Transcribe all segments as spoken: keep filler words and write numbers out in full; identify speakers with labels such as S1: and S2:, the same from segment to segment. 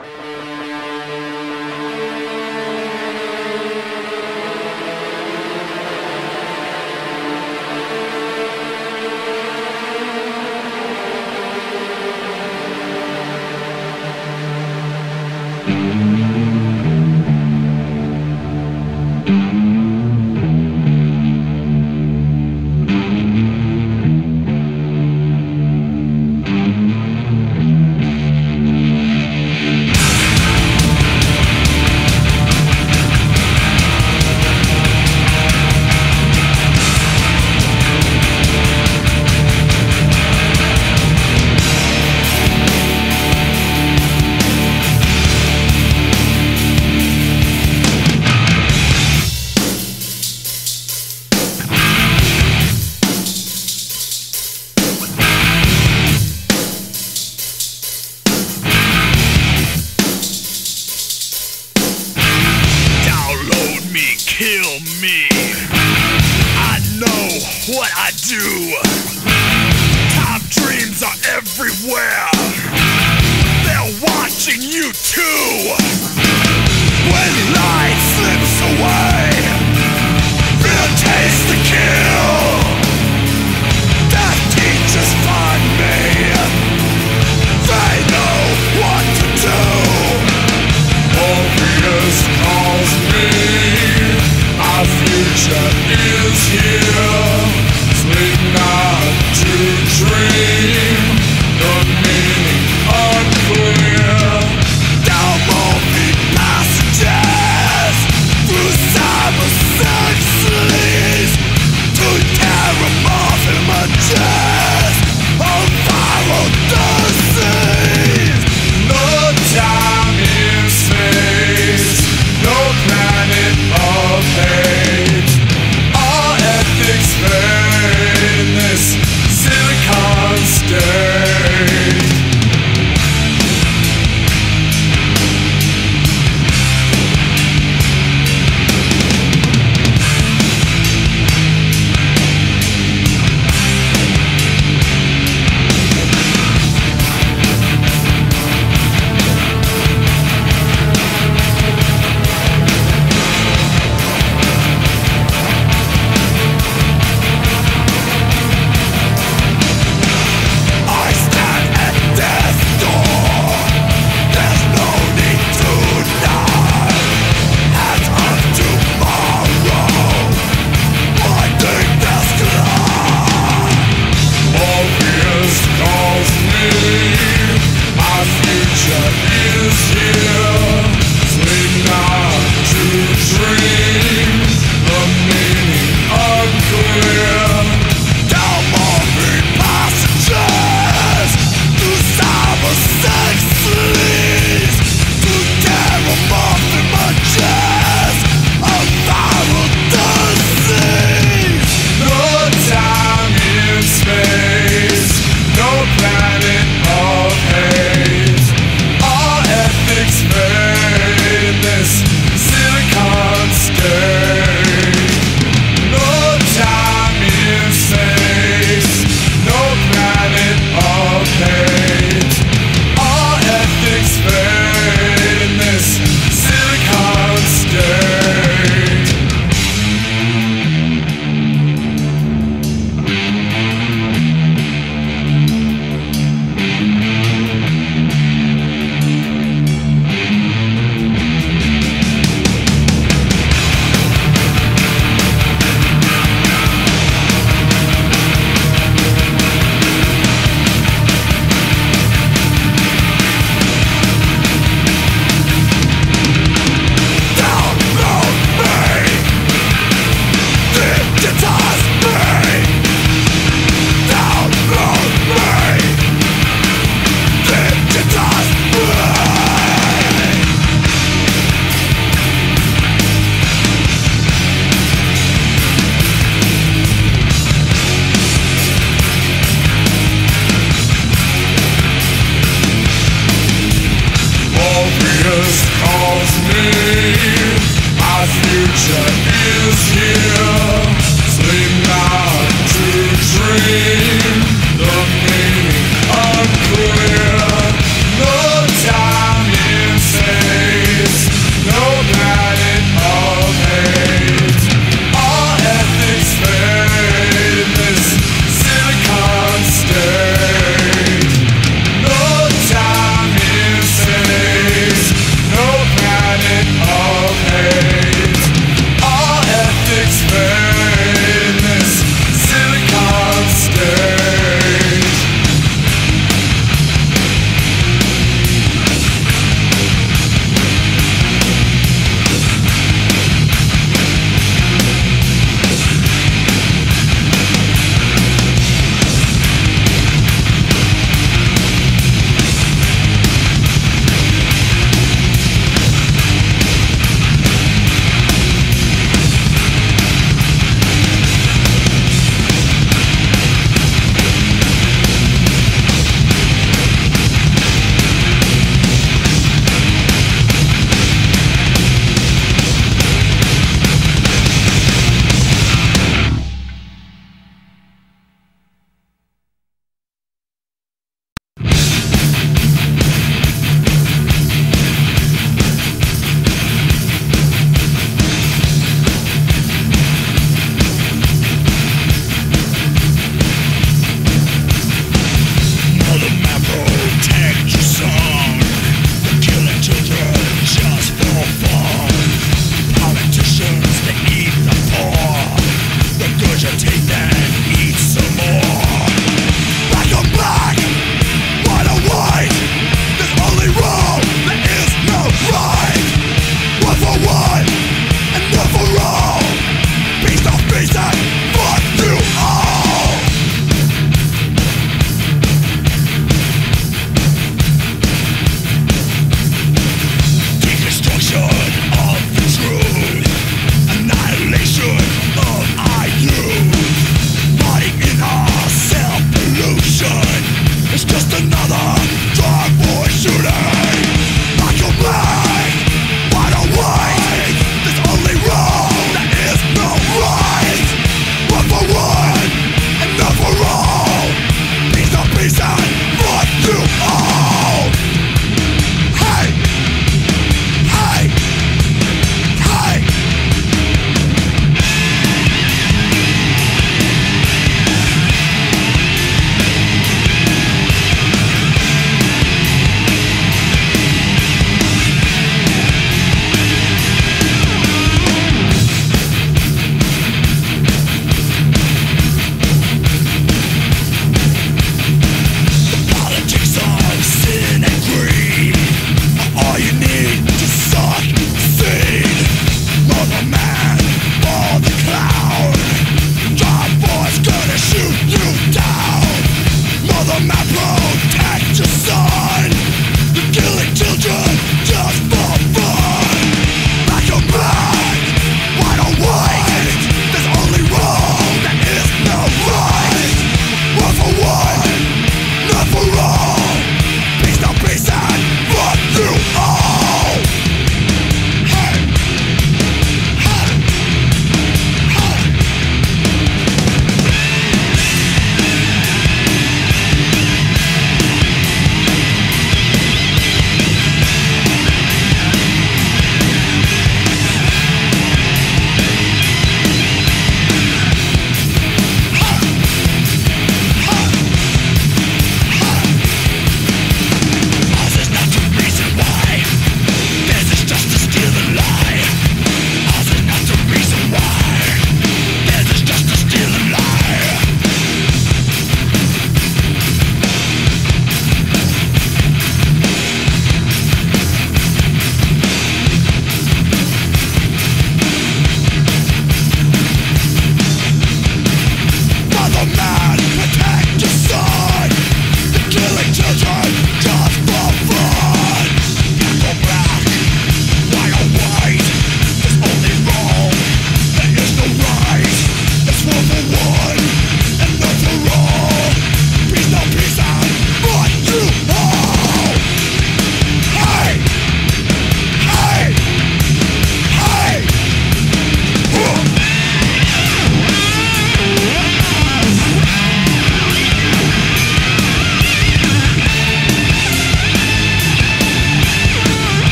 S1: Kill me. I know what I do. Top dreams are everywhere. They're watching you too. When light slips away, they'll taste the kill. Death teachers find me. They know what to do. Morpheus calls me. Our future is here. Sleep not to dream. The meaning unclear. Down moving passages through cyber sexualities to terramorph images of viral disease. No time in space, no planet of hate. All ethics fade in this silicon state. Unclear, no time in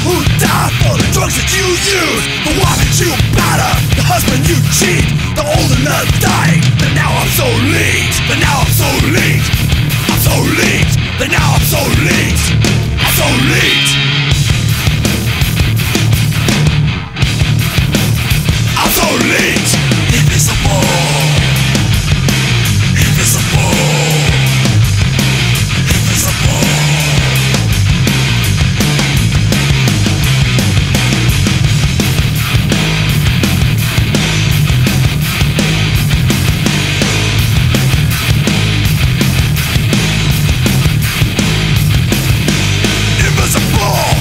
S2: who die for the drugs that you use, the wife that you batter, the husband you cheat, the old and the dying. But now I'm so linked, but now I'm so linked, I'm so linked, but now I'm so linked, I'm so linked, I'm so linked. Invisible, invisible, invisible. Invisible.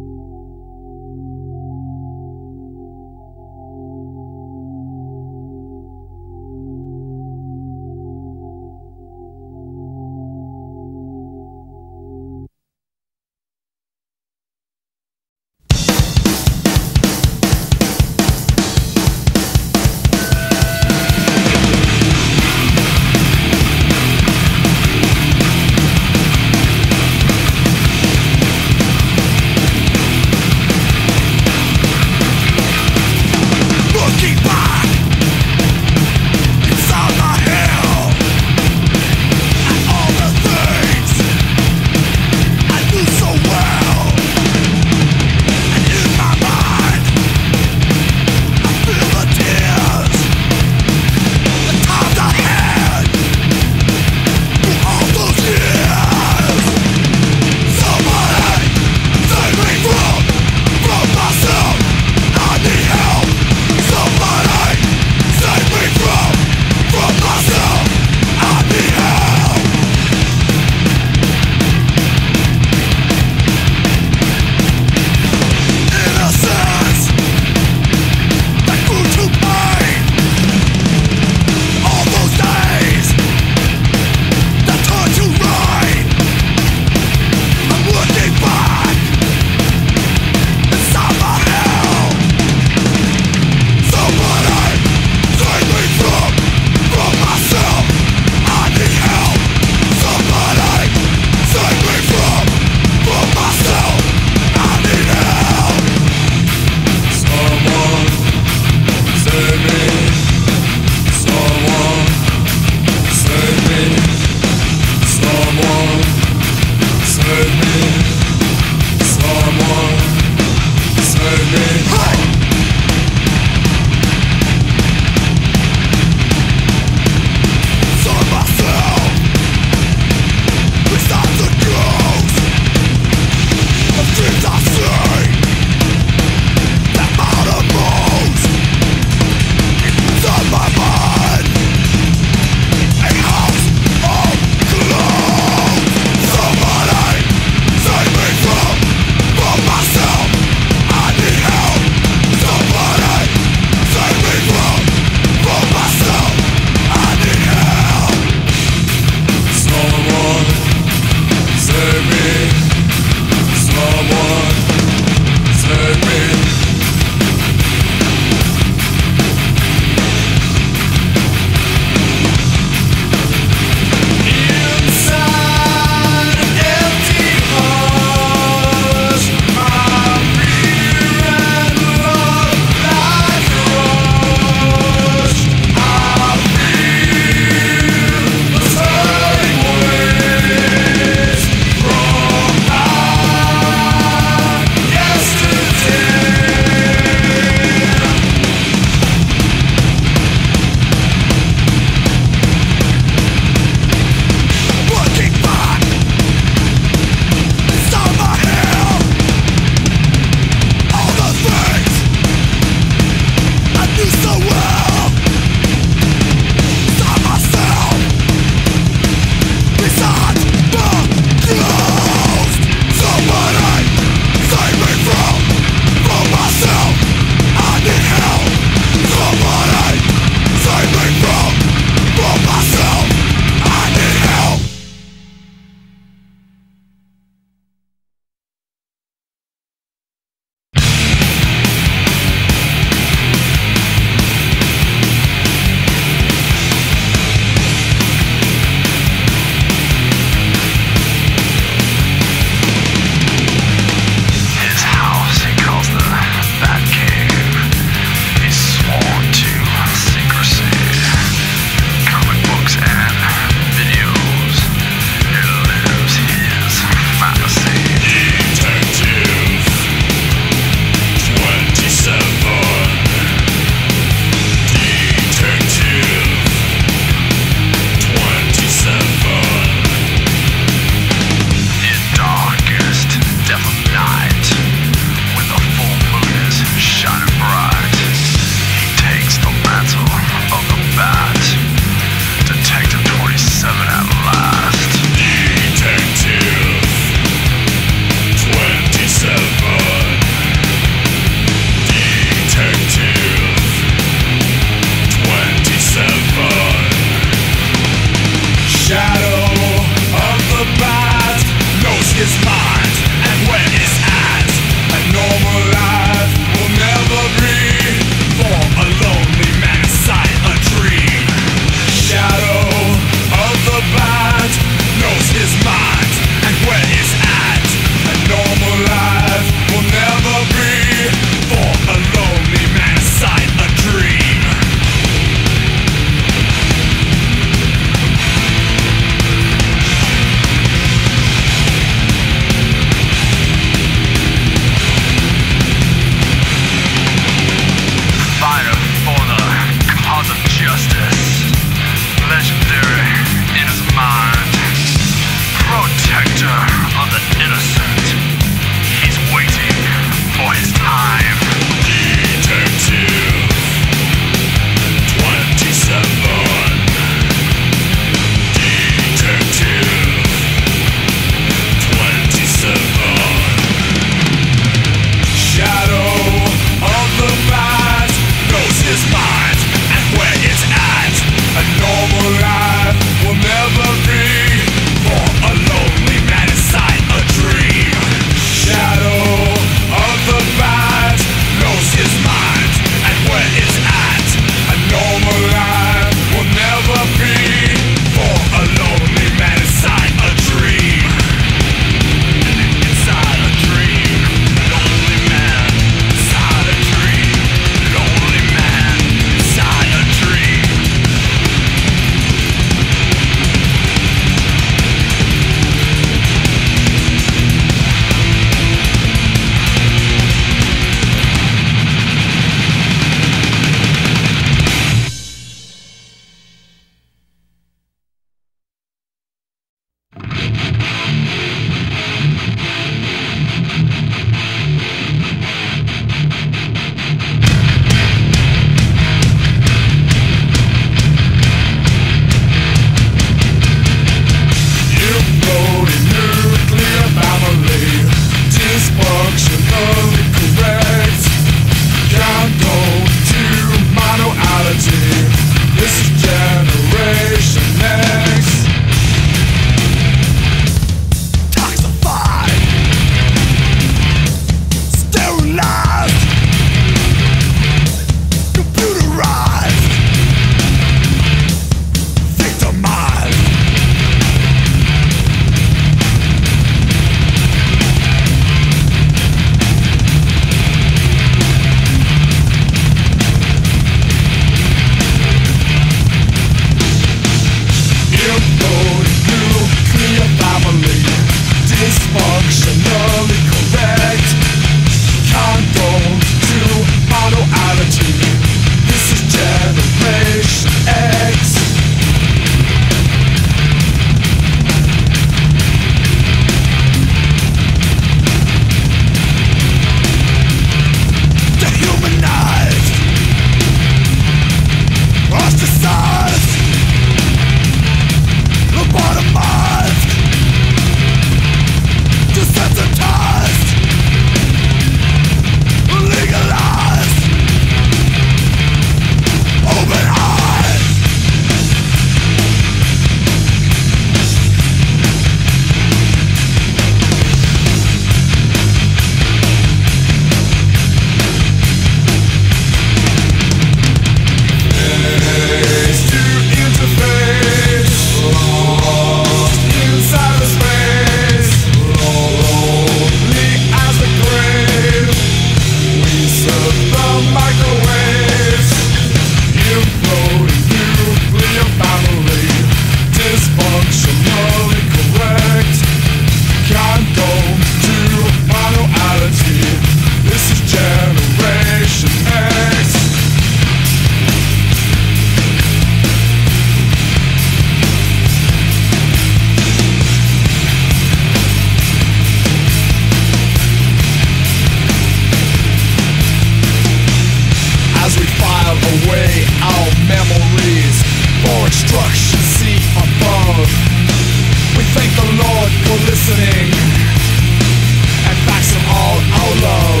S1: away our memories for instruction seat above. We thank the Lord for listening and fax him all our love.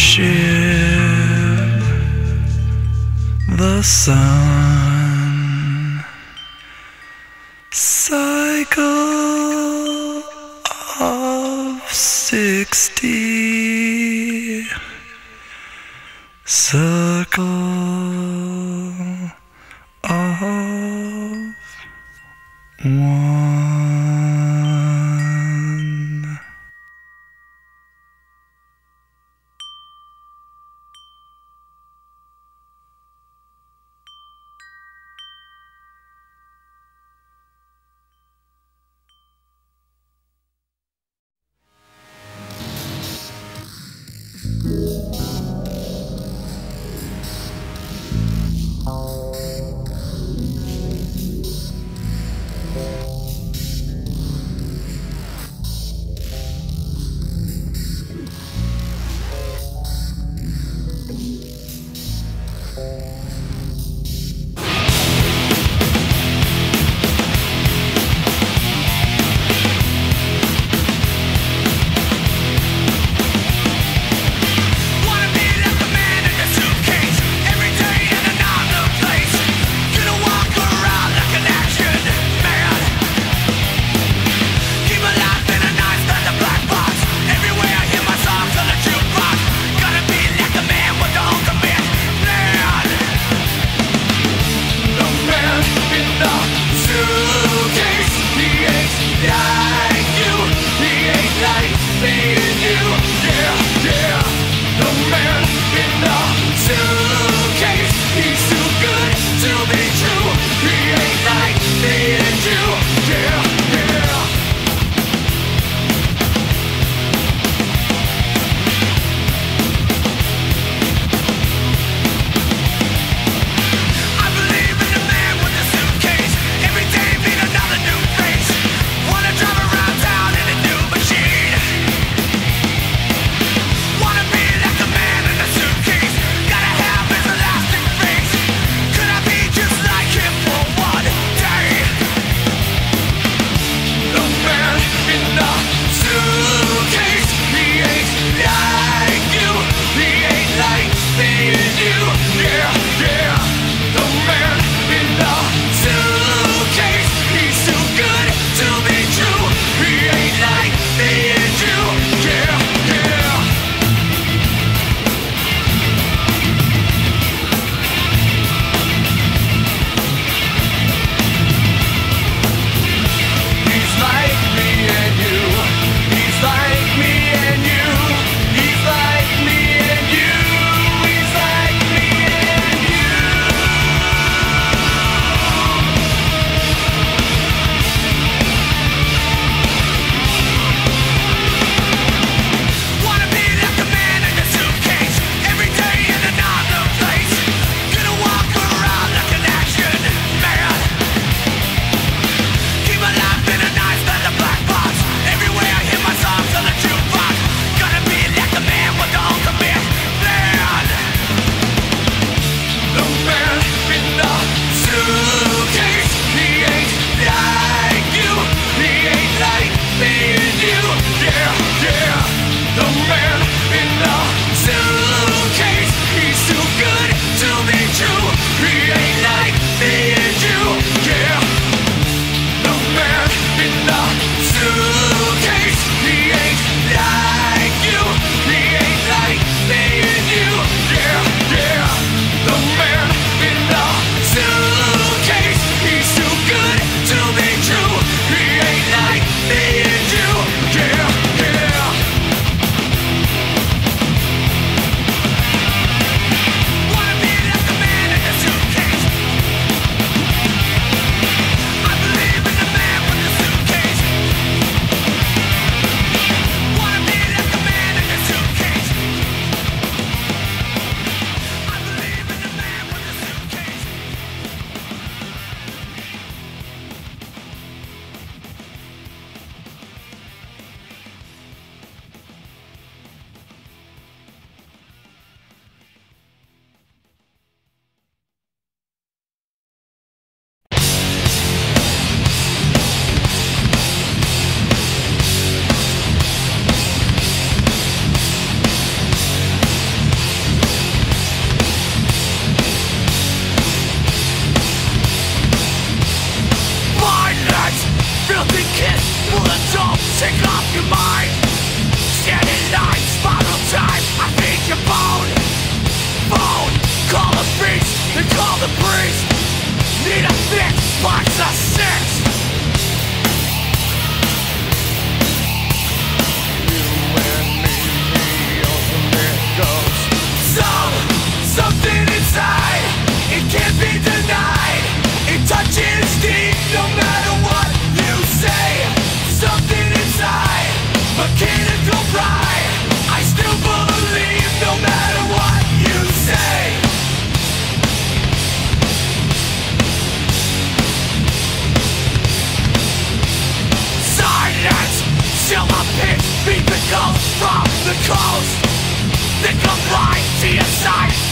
S3: ship, the sun, cycle of sixty, circle of one.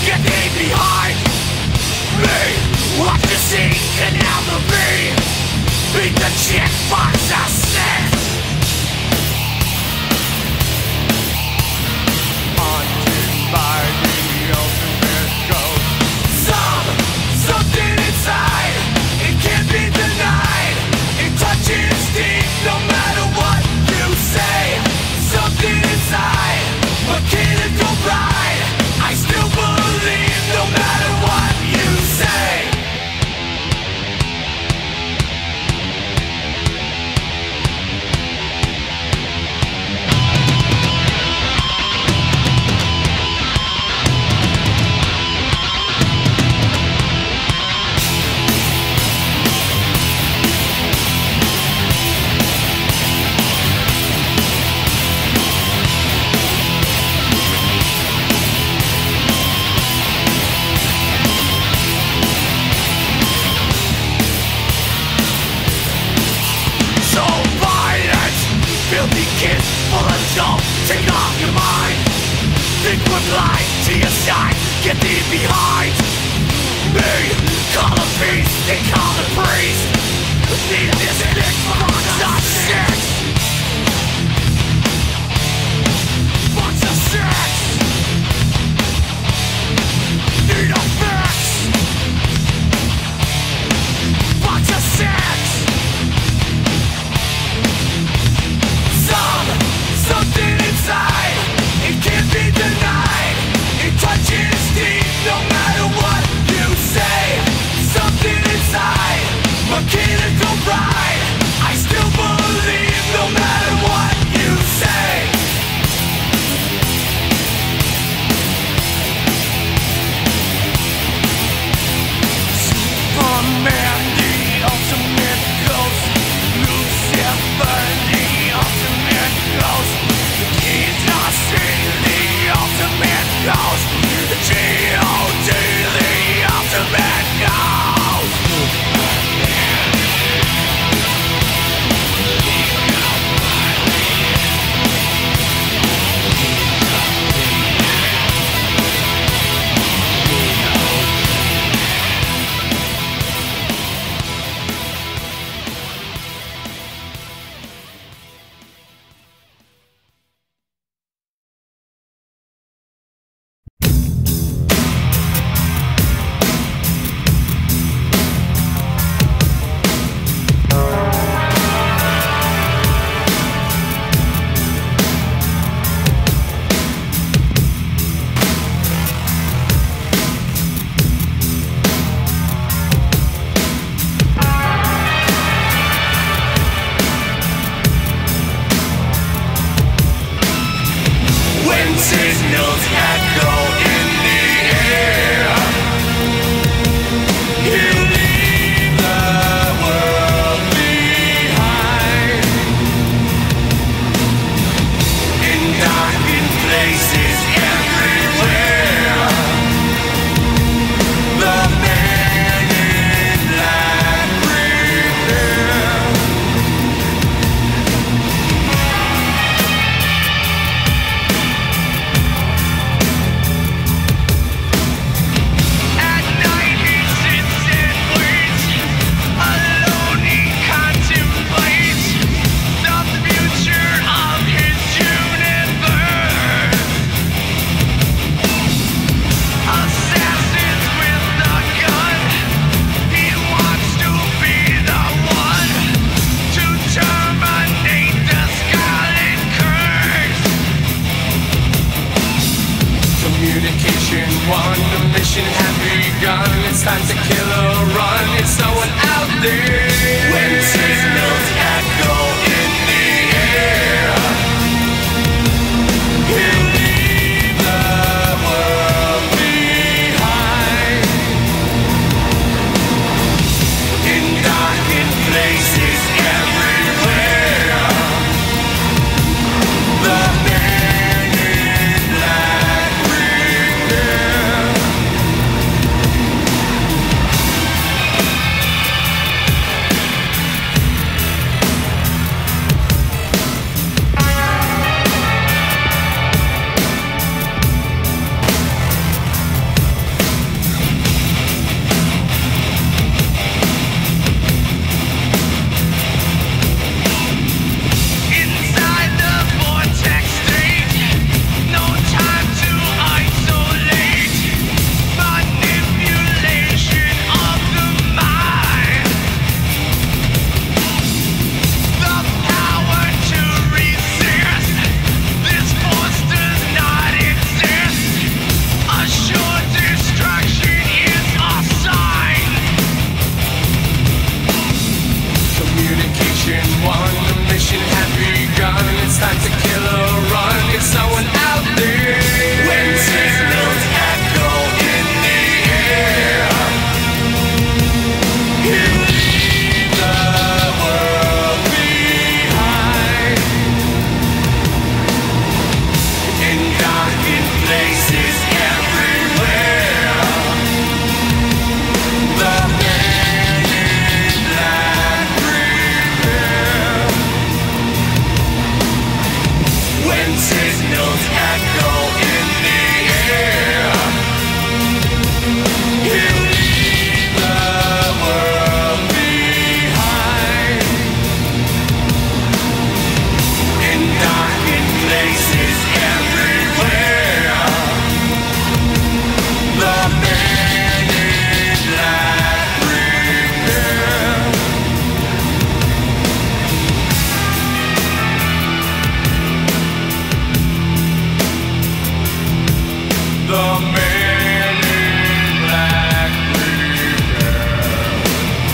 S2: get thee behind me. Watch the scene and out the beat. Beat the chick box assist. Haunted by the ultimate ghost. Some, something inside, it can't be denied. It touches deep no matter what you say. Something inside, mechanical pride. I still believe no matter what you say. Kids full of dope, take off your mind. Think we're blind to your side, get thee behind me. Call a beast, they call the priest. Need this big box of six. Box of six. Need a fix. Box of six. Something inside, it can't be denied. It touches deep no matter what you say. Something inside, mechanical pride. I still believe no matter what you say. Superman, the ultimate ghost. Lucifer, the ultimate ghost. The keys not see the ultimate ghost. The G O D, the ultimate ghost. Signals echo in the air. You leave the world behind. In darkened places everywhere, the man in black prepare. One, the mission has begun. It's time to kill or run. It's someone out there. When signals echo in the air, you leave the world behind. In darkened places everywhere, the man in black prepare.
S1: the man in black rebel.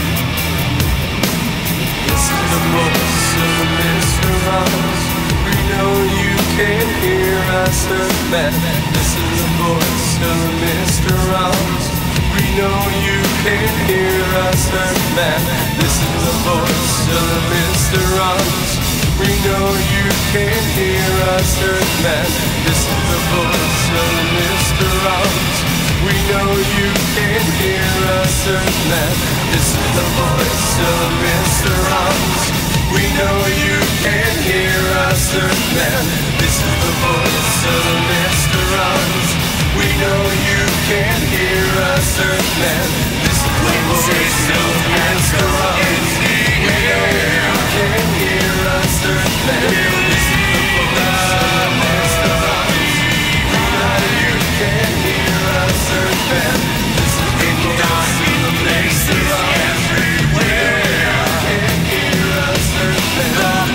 S1: Listen to the voice of Mister Ross. We know you can hear us, man. Listen to the voice of Mister Ross. We know you can hear us, man. Listen to the voice of Mister Ross. We know you can hear us, man. Listen to the voice of Mister Ross. We know you can hear us, man. Listen to the voice of Mister Ross. We know you can hear us, man. Listen to the voice of Mister Ross. We know you can hear us, man. Listen to the voice of Mister Ross. We know you can hear us, man. Listen to the voice of Mister Ross. We know you can hear us, man. Listen to the voice of Mister Ross. We know you can hear us, man.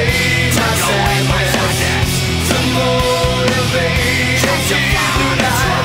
S2: Motivate, take you to life.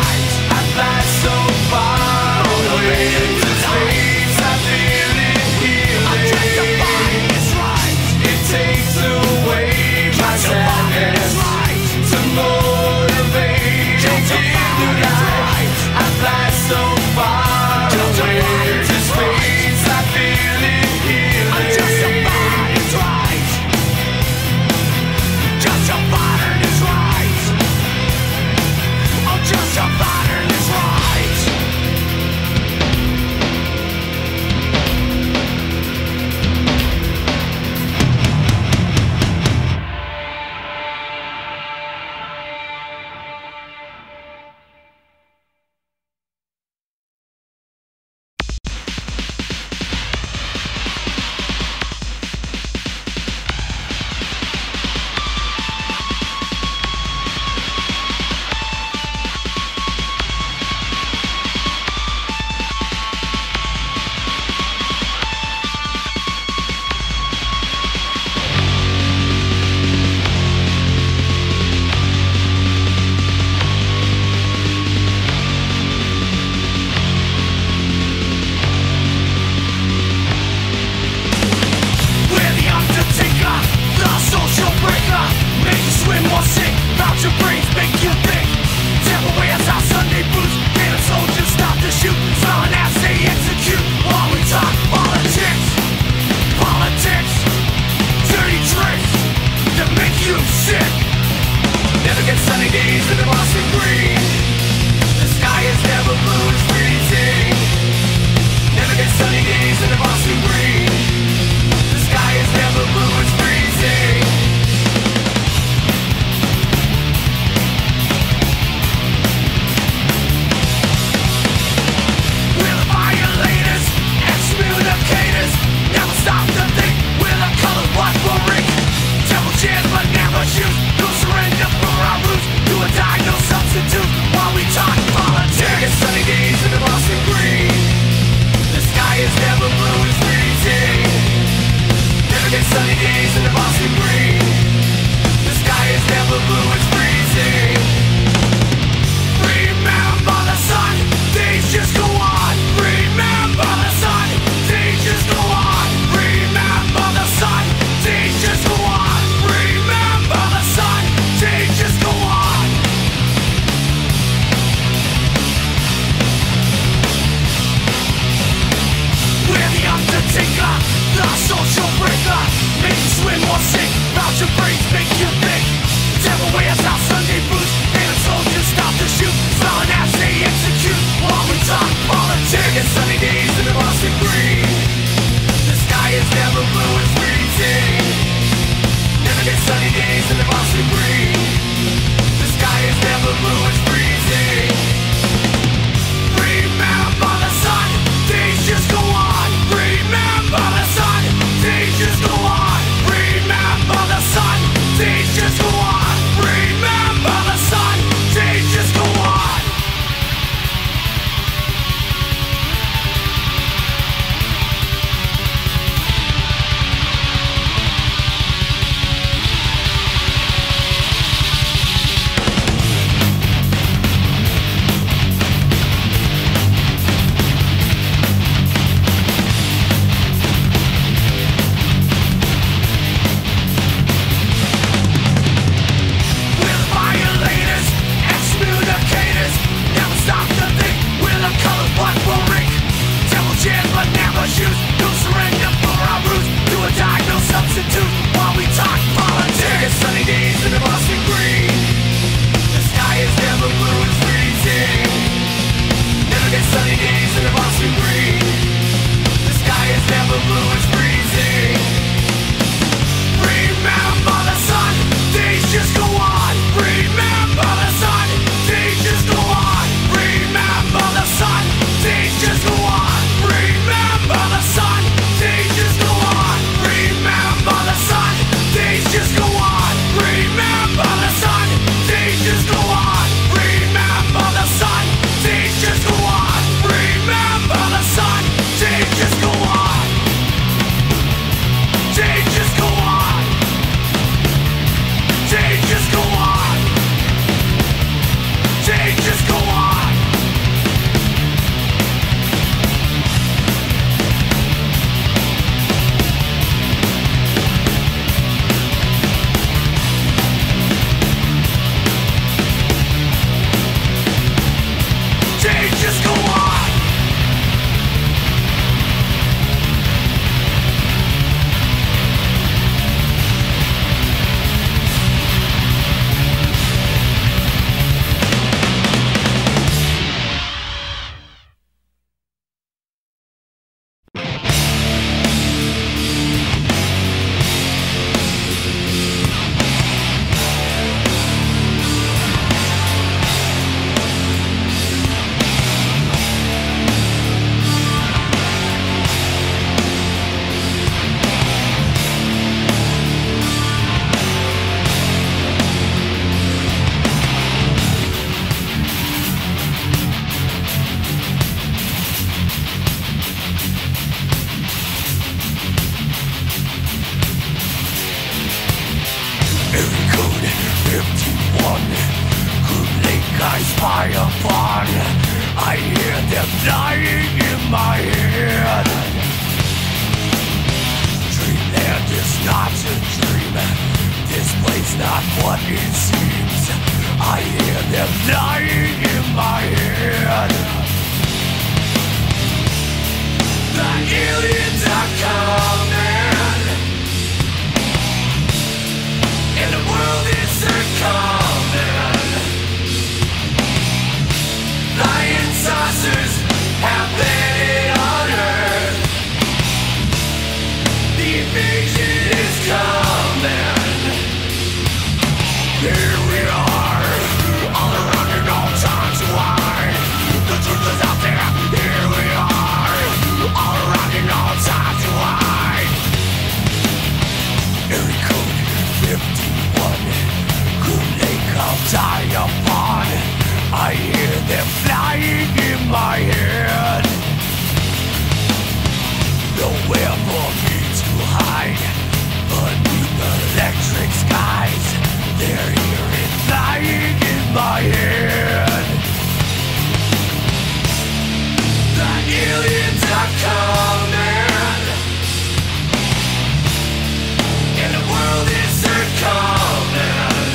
S2: my head. Dreamland is not a dream. This place not what it seems. I hear them dying in my head. The aliens are coming, and the world is succumbing. Flying saucers have landed on Earth. The invasion is coming. Here we are, all around and all time to hide. The truth is out there. Here we are, all around and all time to hide. Area code fifty-one, Groom Lake I'll die upon. I hear them flying in my head. Nowhere for me to hide beneath the electric skies. They're here and flying in my head. The aliens are coming, and the world is succumbing.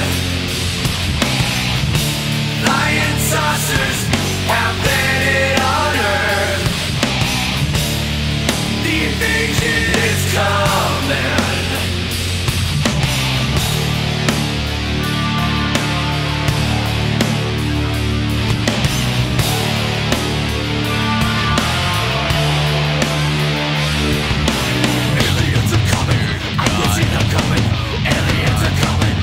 S2: Flying saucers have landed on Earth. The invasion is coming. Aliens are coming. I can see them coming. Aliens are coming.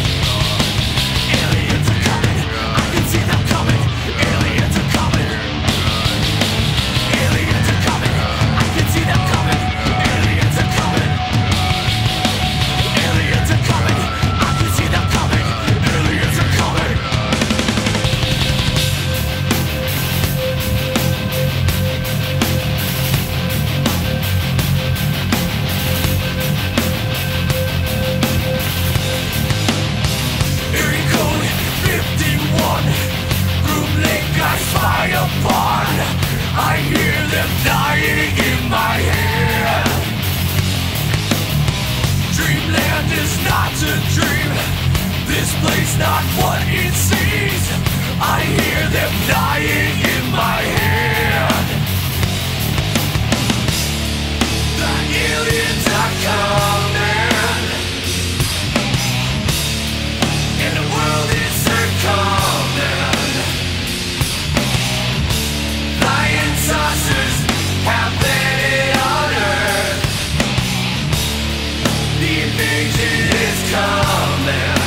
S2: Aliens are coming. I can see them coming. Aliens are coming. Aliens are coming. I can see them coming. Aliens are coming. Aliens are coming. I can see them coming. Aliens are coming. Area code fifty-one, Groom Lake I spy upon. I hear them dying in my head. Dreamland is not a dream. This place not what it seems. I hear them dying in my head. The aliens are coming, and the world is succumbing. Flying saucers have landed on Earth. The invasion is coming.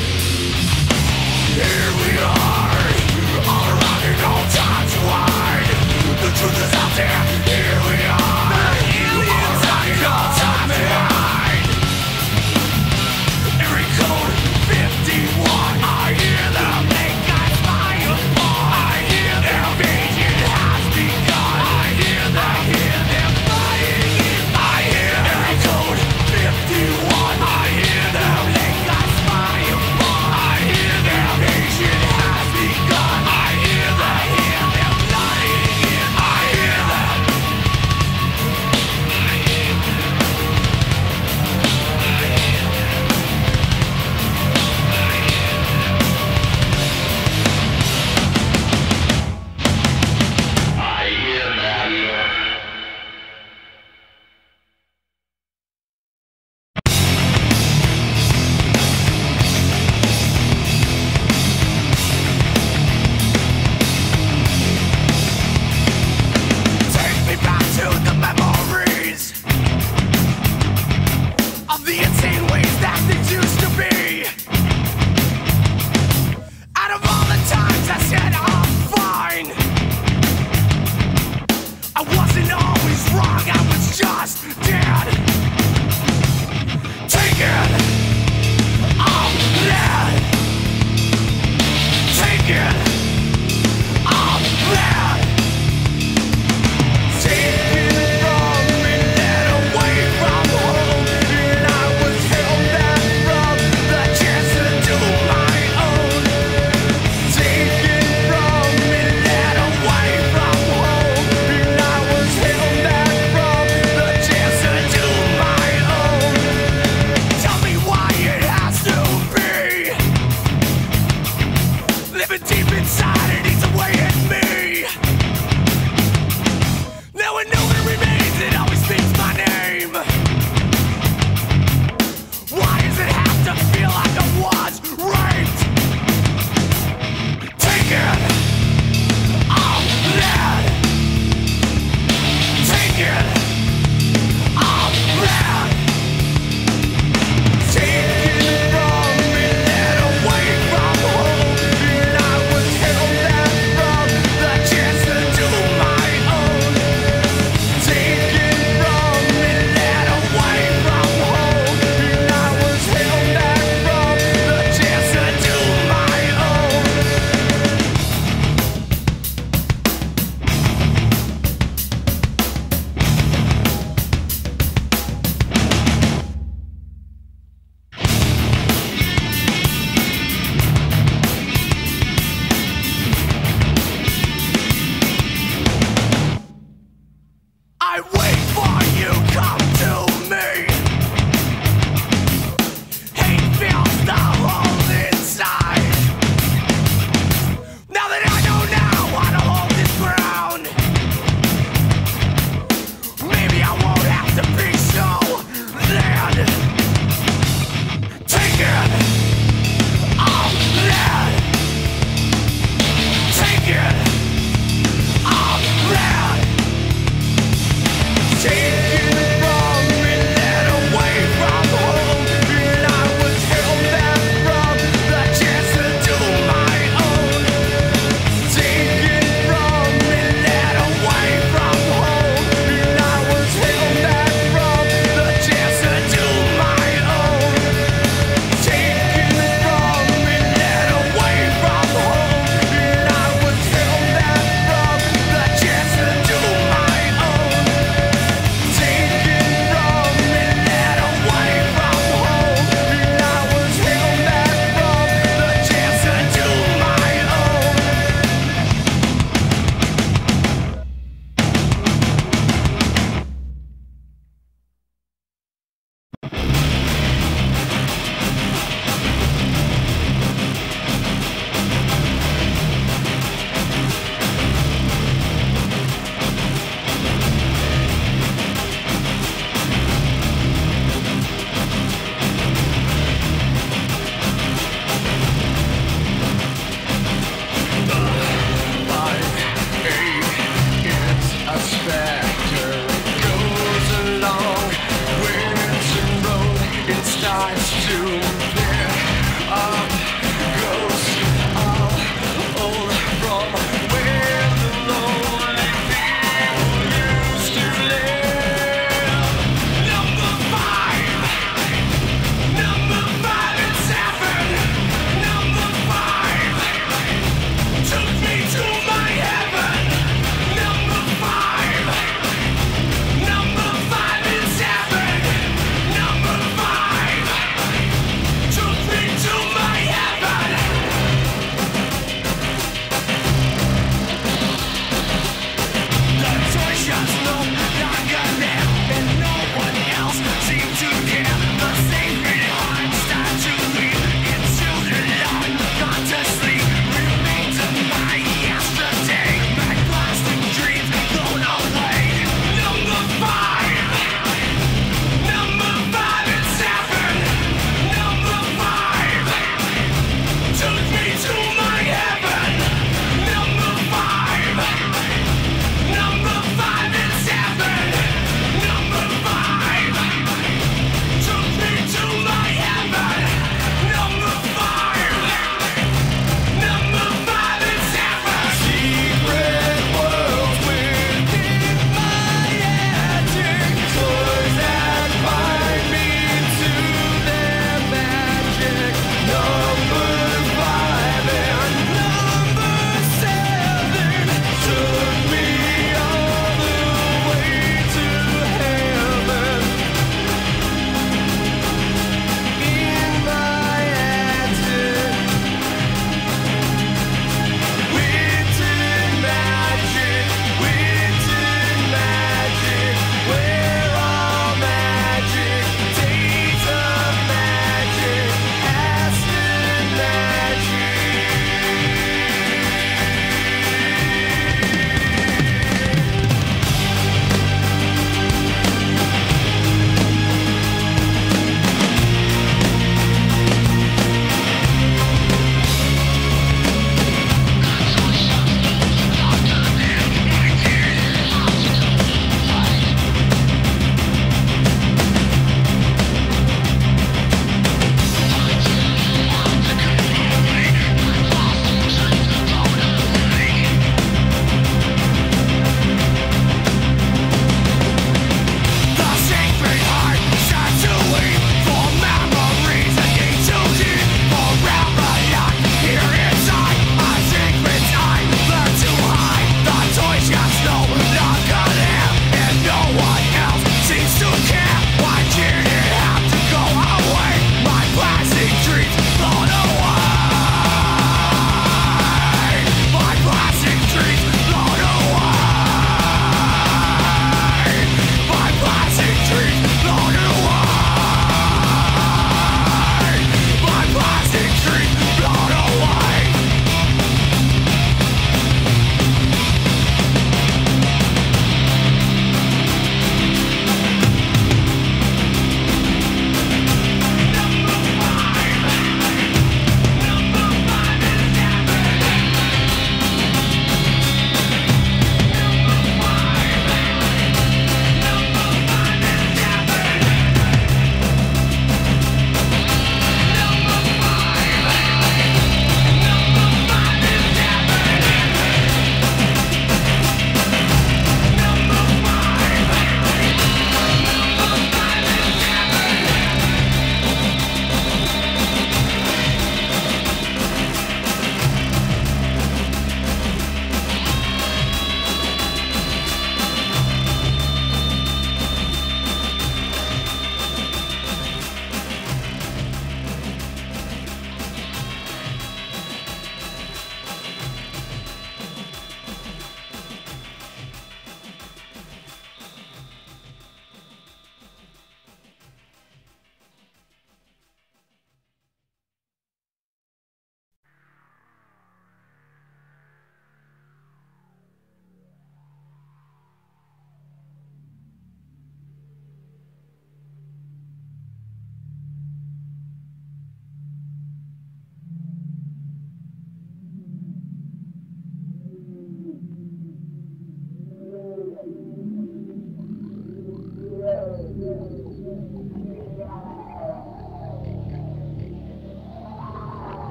S2: Here we are, all around and all time to hide. The truth is out there. Here we are, aliens are all time to hide. Area code fifty-one. I hear them make us fly apart. I hear their invasion has begun. I hear them, hear them flying in my head. Area code fifty-one. I hear them make us fly apart. I hear their invasion has begun. I hear them, hear them flying in. I hear them.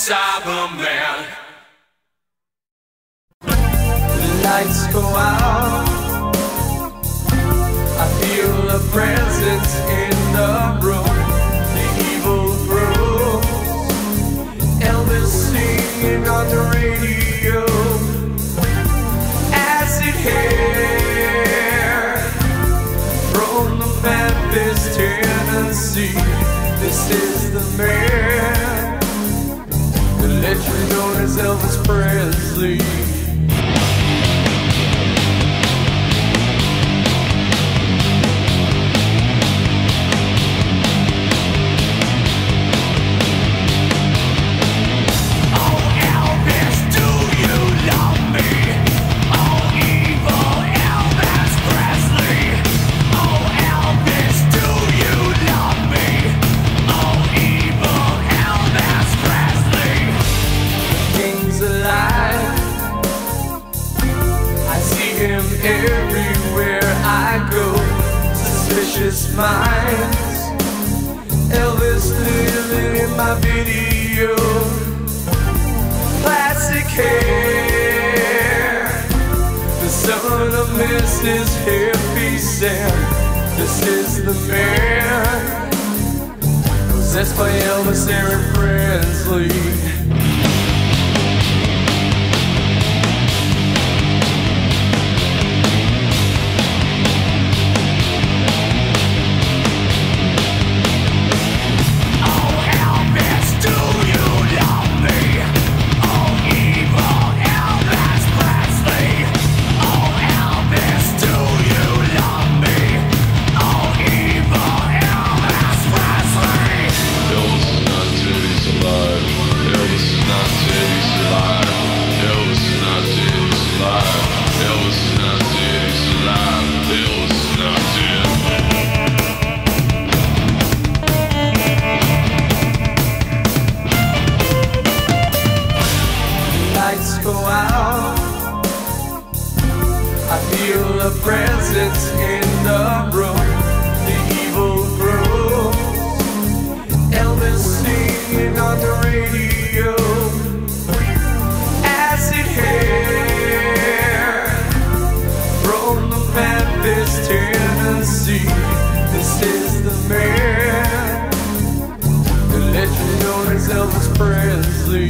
S1: Cyberman.
S4: The lights go out, I feel a presence in the room. The evil grows, Elvis singing on the radio. Acid hair from the Memphis, Tennessee. This is the man, the legend known as Elvis Presley. Everywhere I go, suspicious minds, Elvis living in my video. Classic hair, the son of Missus Hippie Sam. This is the man, possessed by Elvis Aaron Presley. I feel a presence in the room. The evil grows, Elvis singing on the radio. Acid hair from the Memphis, Tennessee. This is the man, the legend known as Elvis Presley.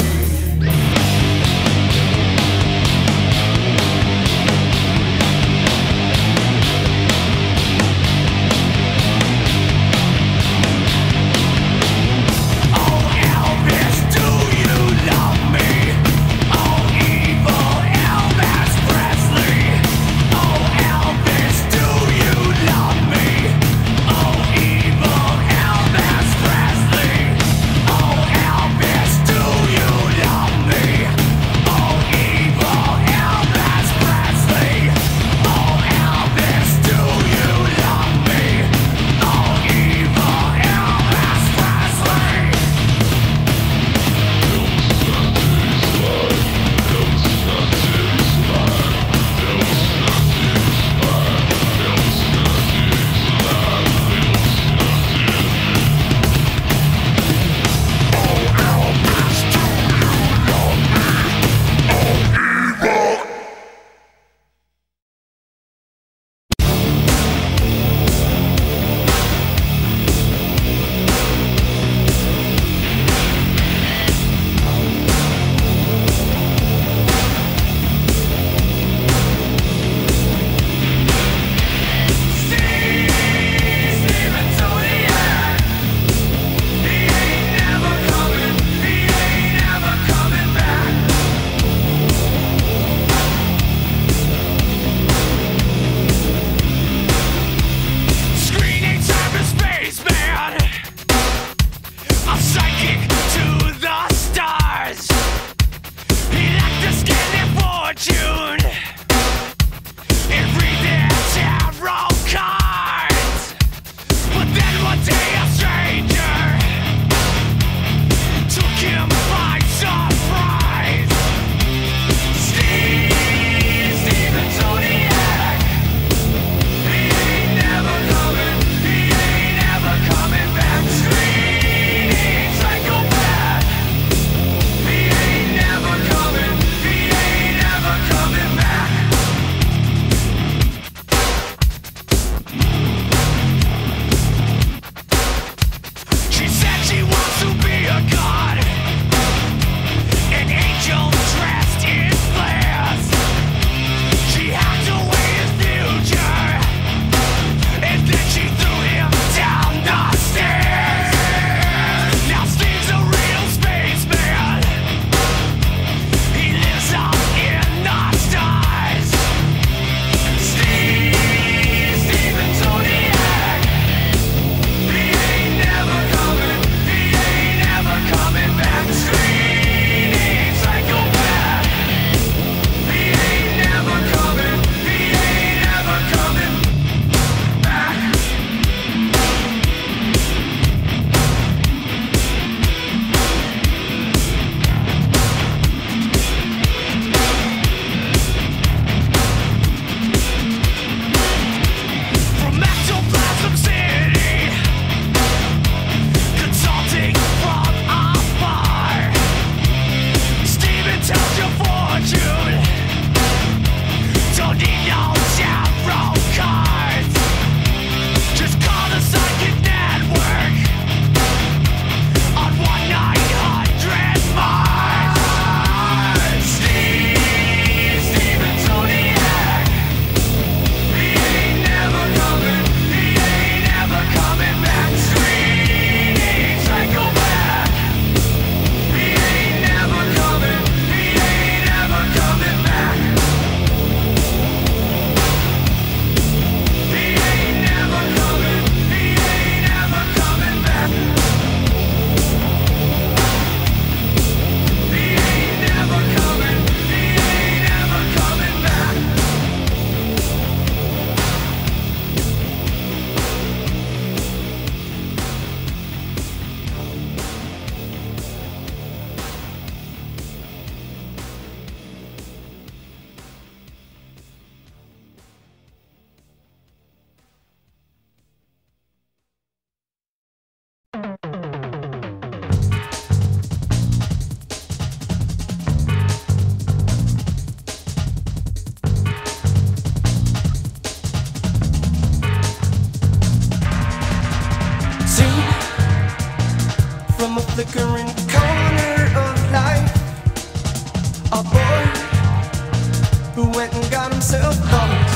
S5: flickering corner of life. A boy who went and got himself lost.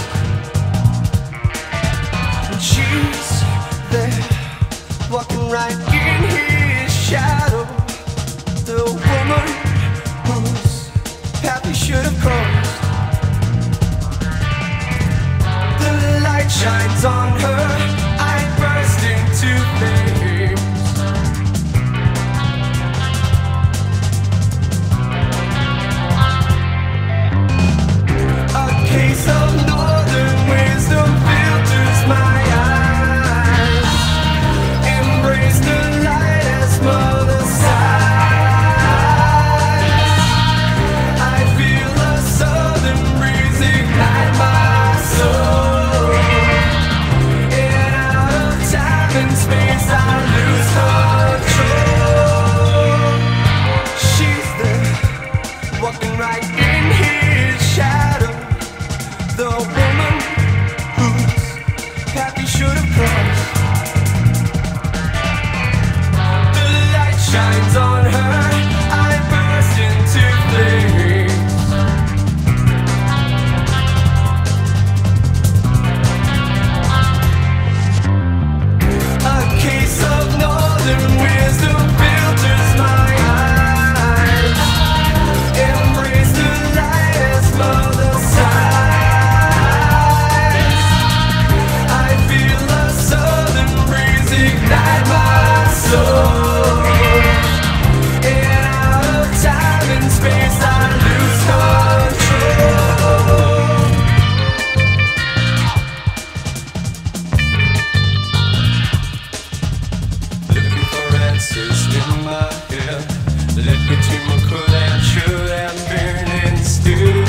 S5: And she's there, walking right in his shadow. The woman whose path he should have crossed. The light shines on her, I burst into flames. A case of northern wisdom filters my eyes. Embrace the light as mother sighs. I feel a southern breeze ignite my soul. And out of time and space I lose control. She's there, walking right in his shadow. The woman whose path he should have crossed. The light shines on her, I burst into flames. A case of northern wisdom filters my eyes. Embrace the light as mother sighs. I feel a southern breeze ignite my soul. And out of time and space I lose control. Looking for answers in my head. Led me to my cold and should and burning still.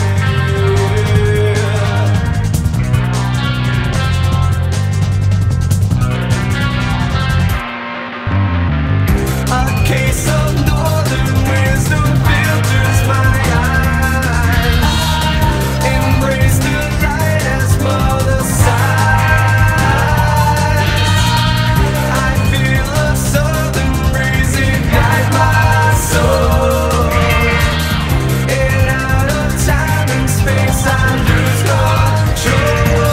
S5: A case of northern wisdom filters my eyes. Embrace the light as mother sighs. I feel a southern breeze ignite my soul. And out of time and space I lose control.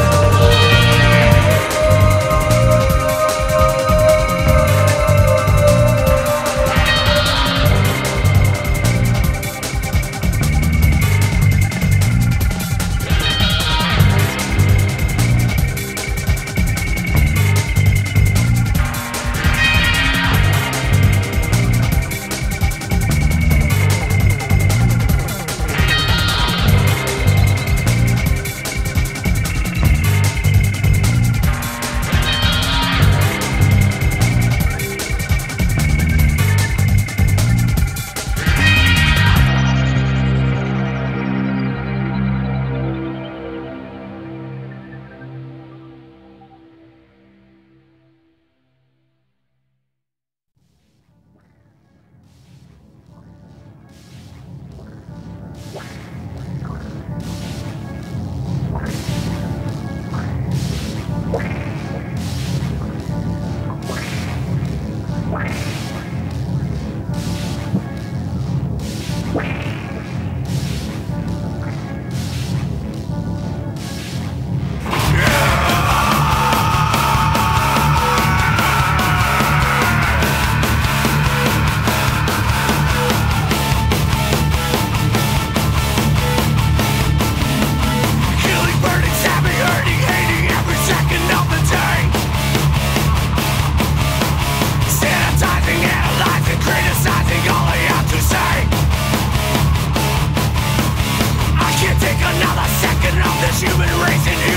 S5: Killing, burning, stabbing, hurting, hating every second of the day. Sanitizing, analyzing, criticizing all I have to say. I can't take another second of this human race in here.